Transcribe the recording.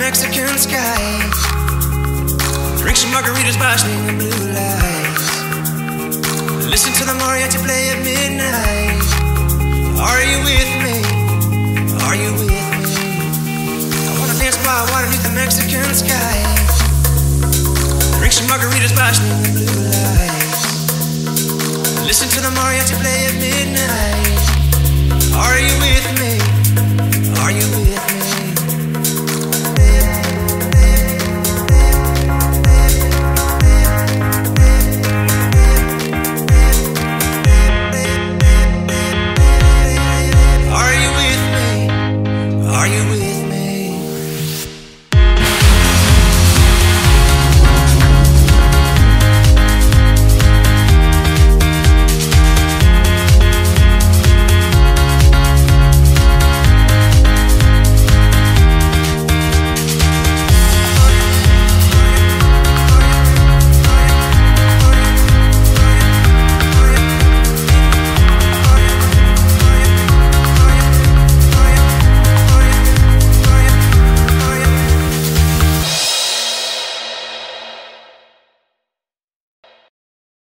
Mexican skies. Drink some margaritas, watching the blue lights. Listen to the mariachi play at midnight. Are you with me? Are you with me? I wanna dance by water beneath the Mexican skies. Drink some margaritas, watching the blue lights. Listen to the mariachi play at midnight. Are you with me?